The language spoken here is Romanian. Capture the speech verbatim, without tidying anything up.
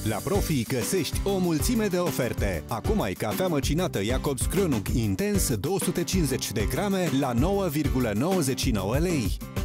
La Profi găsești o mulțime de oferte. Acum ai cafea măcinată Jacobs Kronung Intens două sute cincizeci de grame la nouă virgulă nouăzeci și nouă lei.